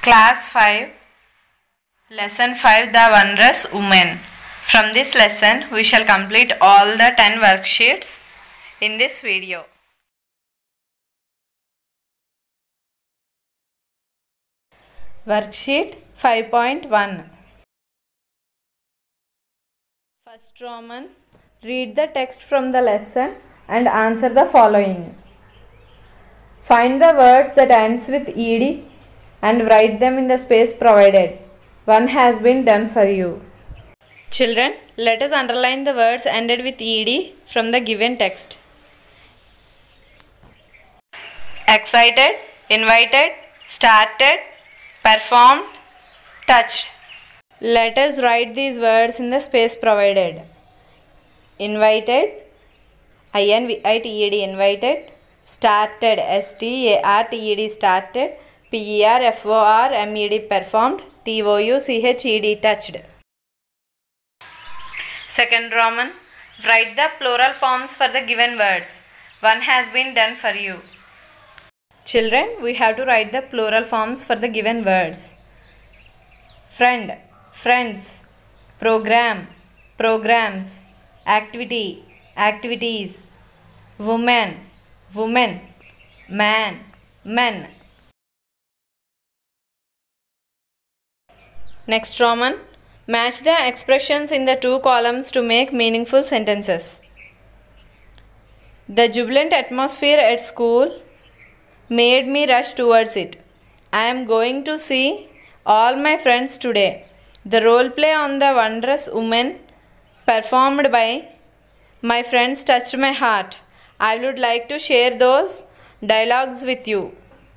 Class 5, Lesson 5, The Wondrous Woman. From this lesson, we shall complete all the 10 worksheets in this video. Worksheet 5.1. First Roman, read the text from the lesson and answer the following. Find the words that ends with ed and write them in the space provided. One has been done for you. Children, let us underline the words ended with ed from the given text. Excited, invited, started, performed, touched. Let us write these words in the space provided. Invited, invited, invited. Started, started, started. performed, performed. touched, touched. Second Roman, write the plural forms for the given words. One has been done for you. Children, we have to write the plural forms for the given words. Friend, friends. Program, programs. Activity, activities. Woman, women. Man, men. Next Roman, match the expressions in the two columns to make meaningful sentences. The jubilant atmosphere at school made me rush towards it. I am going to see all my friends today. The role play on The Wondrous Woman performed by my friends touched my heart. I would like to share those dialogues with you.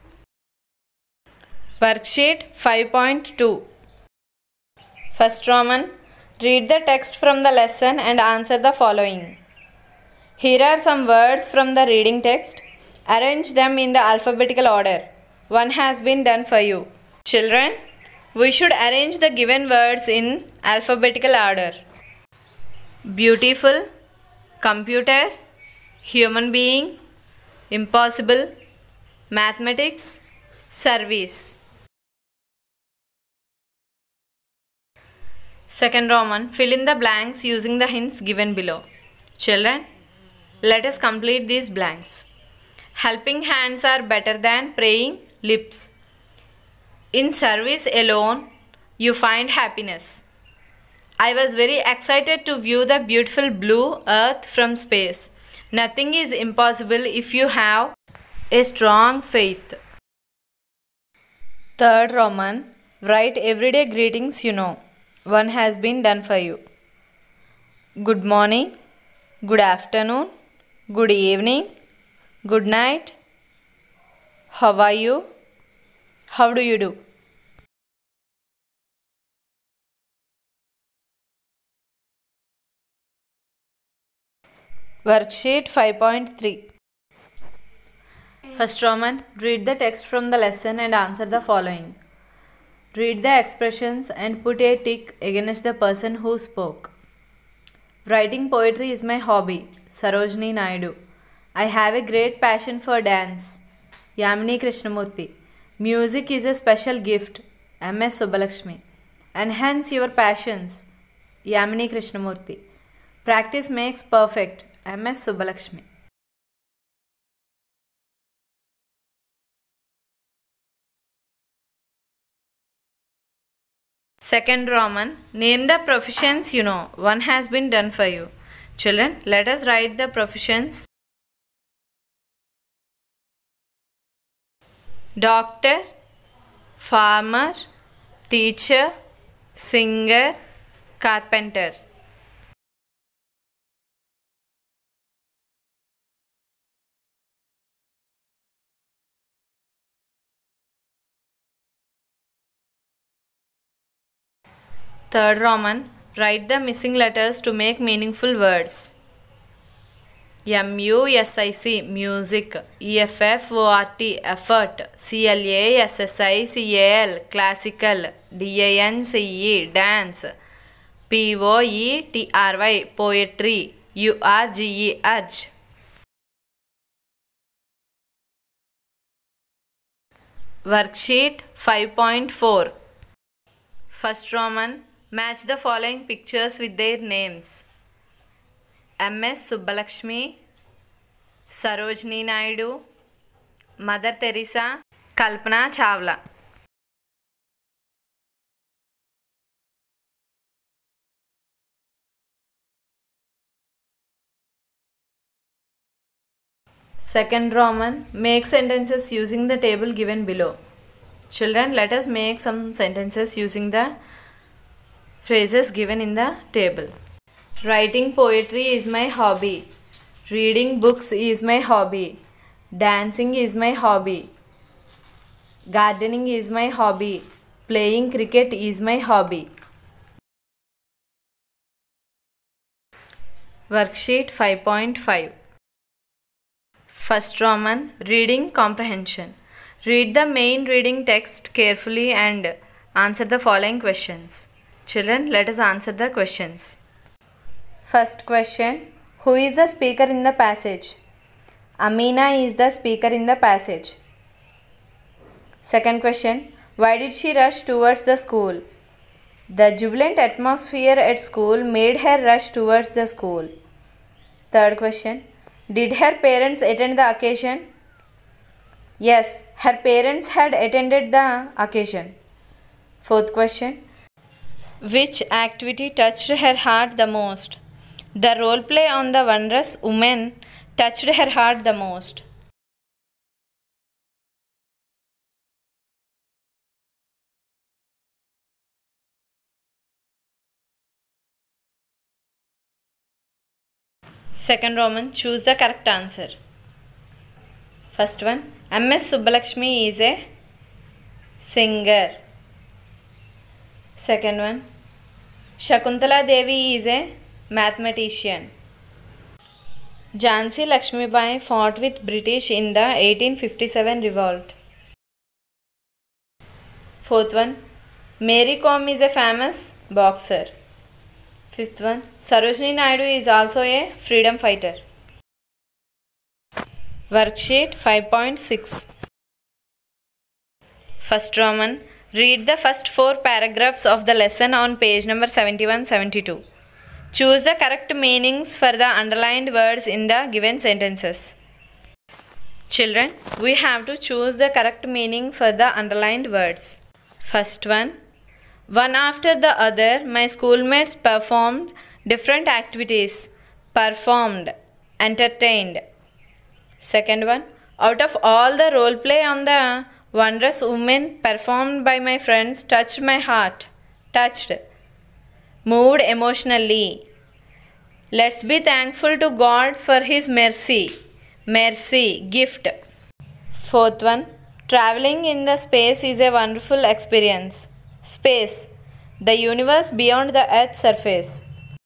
Worksheet 5.2. First Roman, read the text from the lesson and answer the following. Here are some words from the reading text. Arrange them in the alphabetical order. One has been done for you. Children, we should arrange the given words in alphabetical order. Beautiful, computer, human being, impossible, mathematics, service. Second Roman, fill in the blanks using the hints given below. Children, let us complete these blanks. Helping hands are better than praying lips. In service alone, you find happiness. I was very excited to view the beautiful blue earth from space. Nothing is impossible if you have a strong faith. Third Roman, write everyday greetings you know. One has been done for you. Good morning, good afternoon, good evening, good night. How are you? How do you do? Worksheet 5.3. First Roman, read the text from the lesson and answer the following. Read the expressions and put a tick against the person who spoke. Writing poetry is my hobby. Sarojini Naidu. I have a great passion for dance. Yamini Krishnamurthy. Music is a special gift. M.S. Subbalakshmi. Enhance your passions. Yamini Krishnamurthy. Practice makes perfect. M.S. Subbalakshmi. Second Roman, name the professions you know. One has been done for you. Children, let us write the professions. Doctor, farmer, teacher, singer, carpenter. Third Roman, write the missing letters to make meaningful words. MUSIC, music. EFFORT, effort. CLASSICAL, classical. DANCE, dance. POETRY, poetry. URGE, urge. Worksheet 5.4. First Roman, match the following pictures with their names. MS Subbalakshmi, Sarojini Naidu, Mother Teresa, Kalpana Chawla. Second Roman, make sentences using the table given below. Children, let us make some sentences using the phrases given in the table. Writing poetry is my hobby. Reading books is my hobby. Dancing is my hobby. Gardening is my hobby. Playing cricket is my hobby. Worksheet 5.5. First Roman, reading comprehension. Read the main reading text carefully and answer the following questions. Children, let us answer the questions. First question, who is the speaker in the passage? Amina is the speaker in the passage. Second question, why did she rush towards the school? The jubilant atmosphere at school made her rush towards the school. Third question, did her parents attend the occasion? Yes, her parents had attended the occasion. Fourth question, which activity touched her heart the most? The role play on the wondrous woman touched her heart the most. Second Roman, choose the correct answer. First one, MS Subbalakshmi is a singer. Second one, Shakuntala Devi is a mathematician. Jhansi Lakshmibai fought with British in the 1857 revolt. Fourth one, Mary Kom is a famous boxer. Fifth one, Sarojini Naidu is also a freedom fighter. Worksheet 5.6. First Roman, read the first 4 paragraphs of the lesson on page number 71-72. Choose the correct meanings for the underlined words in the given sentences. Children, we have to choose the correct meaning for the underlined words. First one after the other, my schoolmates performed different activities. Performed, entertained. Second one, out of all the role play on the wondrous woman performed by my friends touched my heart. Touched. Moved emotionally. Let's be thankful to God for His mercy. Mercy, gift. Fourth one, traveling in the space is a wonderful experience. Space, the universe beyond the earth's surface.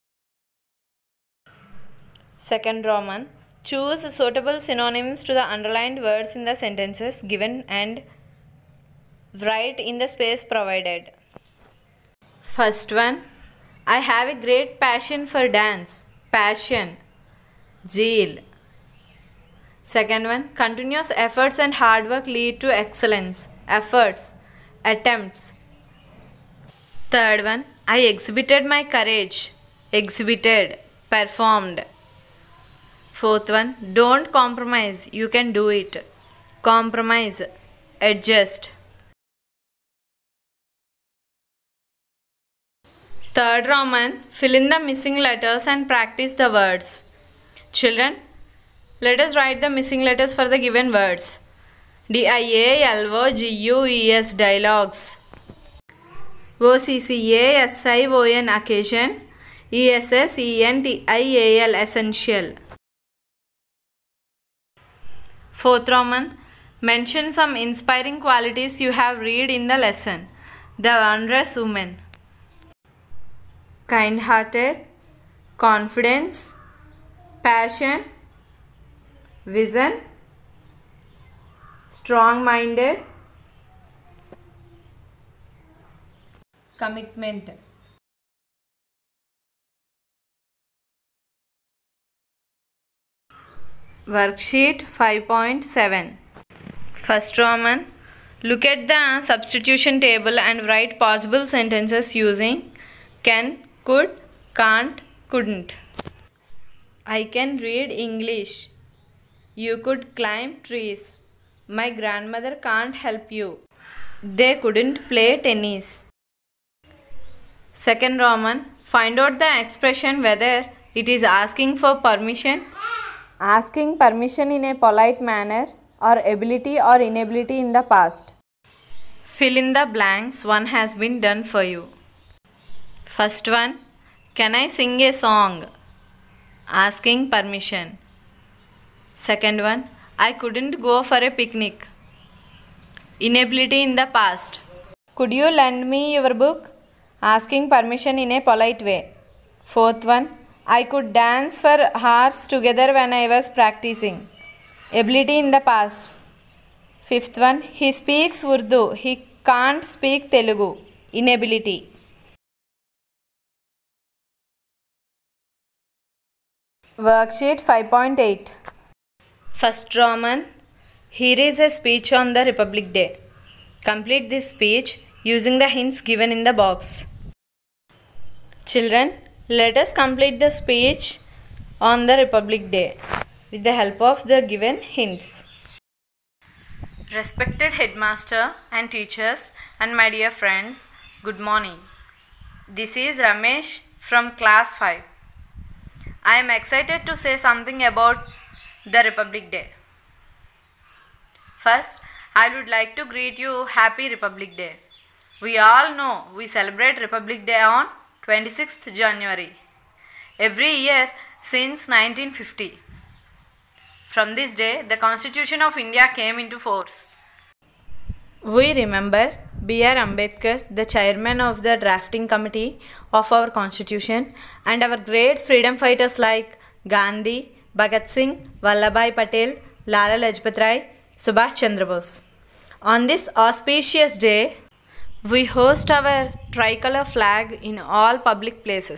Second Roman, choose suitable synonyms to the underlined words in the sentences given and write in the space provided. First one, I have a great passion for dance. Passion, zeal. Second one, continuous efforts and hard work lead to excellence. Efforts, attempts. Third one, I exhibited my courage. Exhibited, performed. Fourth one, don't compromise, you can do it. Compromise, adjust. Third Roman, fill in the missing letters and practice the words. Children, let us write the missing letters for the given words. DIALOGUES, dialogues. OCCASION, occasion. ESSENTIAL, essential. Fourth Roman, mention some inspiring qualities you have read in the lesson. The wondrous woman. Kind-hearted, confidence, passion, vision, strong-minded, commitment. Worksheet 5.7. First Roman, Look at the substitution table and write possible sentences using can, could, can't, couldn't. I can read English. You could climb trees. My grandmother can't help you. They couldn't play tennis. Second Roman, find out the expression whether it is asking for permission, asking permission in a polite manner, or ability or inability in the past. Fill in the blanks, one has been done for you. First one, can I sing a song? Asking permission. Second one, I couldn't go for a picnic. Inability in the past. Could you lend me your book? Asking permission in a polite way. Fourth one, I could dance for hours together when I was practicing. Ability in the past. Fifth one, he speaks Urdu. He can't speak Telugu. Inability. Worksheet 5.8. First Roman, here is a speech on the Republic Day. Complete this speech using the hints given in the box. Children, let us complete the speech on the Republic Day with the help of the given hints. Respected headmaster and teachers and my dear friends, good morning. This is Ramesh from class 5. I am excited to say something about the Republic Day. First, I would like to greet you Happy Republic Day. We all know we celebrate Republic Day on 26th January every year since 1950. From this day, the Constitution of India came into force. We remember B.R. Ambedkar, the chairman of the drafting committee of our Constitution, and our great freedom fighters like Gandhi, Bhagat Singh, Vallabhbhai Patel, Lala Lajpat Rai, Subhash Chandra Bose. On this auspicious day, we hoist our tricolor flag in all public places.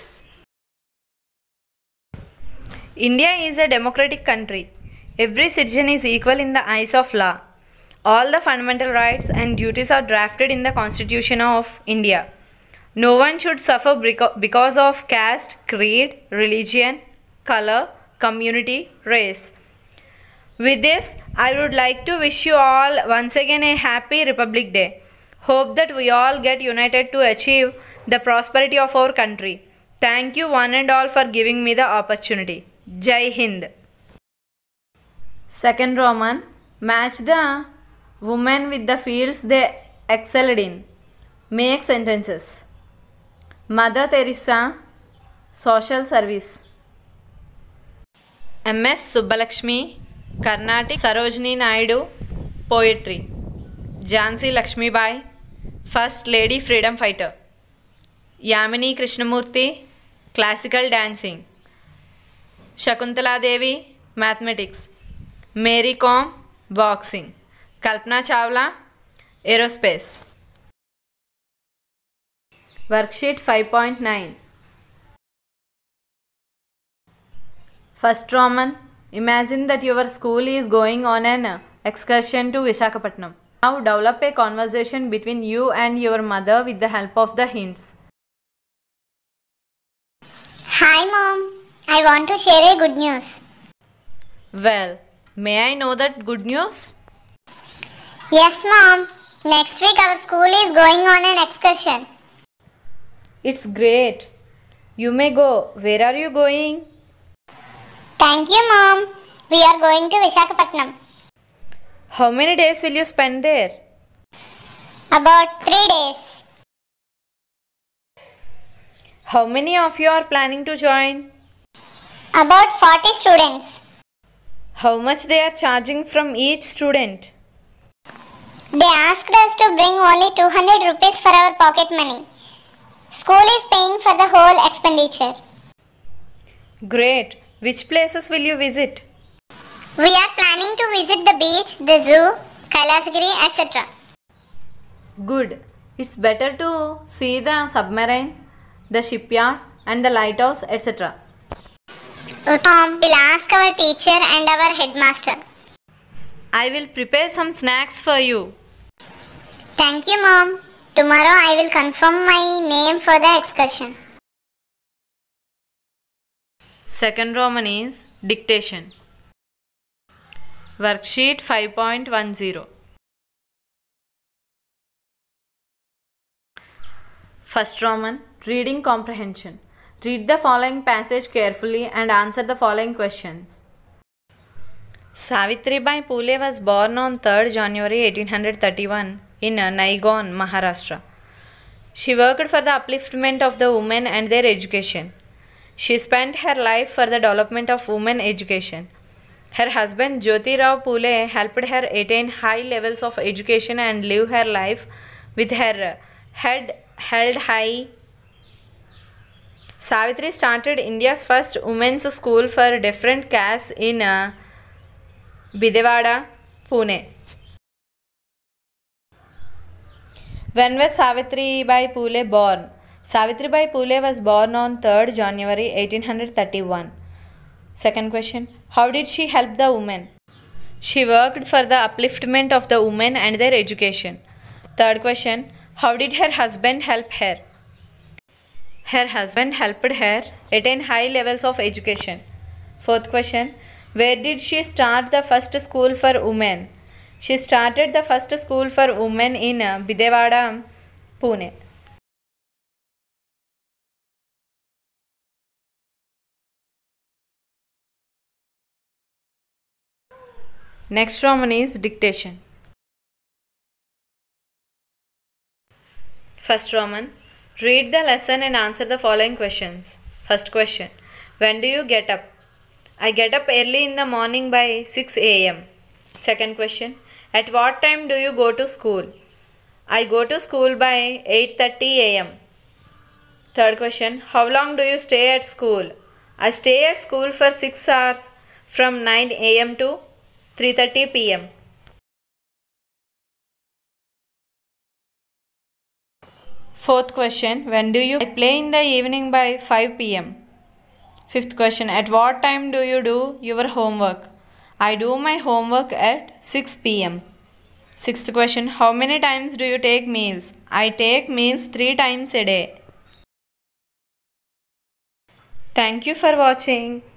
India is a democratic country. Every citizen is equal in the eyes of law. All the fundamental rights and duties are drafted in the Constitution of India. No one should suffer because of caste, creed, religion, color, community, race. With this, I would like to wish you all once again a happy Republic Day. Hope that we all get united to achieve the prosperity of our country. Thank you one and all for giving me the opportunity. Jai Hind. Second Roman, match the women with the fields they excelled in. Make sentences. Mother Teresa, social service. M.S. Subbalakshmi, Carnatic. Sarojini Naidu, poetry. Jhansi Lakshmibai, first lady freedom fighter. Yamini Krishnamurthy, classical dancing. Shakuntala Devi, mathematics. Mary Kom, boxing. Kalpana Chawla, aerospace. Worksheet 5.9. First Roman, imagine that your school is going on an excursion to Visakhapatnam. Now develop a conversation between you and your mother with the help of the hints. Hi Mom, I want to share a good news. Well, may I know that good news? Yes Mom, next week our school is going on an excursion. It's great. You may go. Where are you going? Thank you Mom, we are going to Visakhapatnam. How many days will you spend there? About 3 days. How many of you are planning to join? About 40 students. How much they are charging from each student? They asked us to bring only 200 rupees for our pocket money. School is paying for the whole expenditure. Great. Which places will you visit? We are planning to visit the beach, the zoo, Kailasagiri, etc. Good. It's better to see the submarine, the shipyard and the lighthouse, etc. Mom, we'll ask our teacher and our headmaster. I will prepare some snacks for you. Thank you, Mom. Tomorrow I will confirm my name for the excursion. Second Roman is dictation. Worksheet 5.10. First Roman, reading comprehension. Read the following passage carefully and answer the following questions. Savitribai Phule was born on 3rd January 1831 in Naigaon, Maharashtra. She worked for the upliftment of the women and their education. She spent her life for the development of women education. Her husband Jyoti Rao Phule helped her attain high levels of education and live her life with her head held high. Savitri started India's first women's school for different castes in Bidewada, Pune. When was Savitribai Phule born? Savitribai Phule was born on 3rd January 1831. Second question. How did she help the women? She worked for the upliftment of the women and their education. Third question. How did her husband help her? Her husband helped her attain high levels of education. Fourth question. Where did she start the first school for women? She started the first school for women in Bidewada, Pune. Next Roman is dictation. First Roman, read the lesson and answer the following questions. First question, when do you get up? I get up early in the morning by 6 a.m. Second question, at what time do you go to school? I go to school by 8:30 a.m. Third question, how long do you stay at school? I stay at school for 6 hours from 9 a.m. to 3:30 p.m. Fourth question, when do you? I play in the evening by 5 p.m. Fifth question, at what time do you do your homework? I do my homework at 6 p.m. Sixth question, how many times do you take meals? I take meals 3 times a day. Thank you for watching.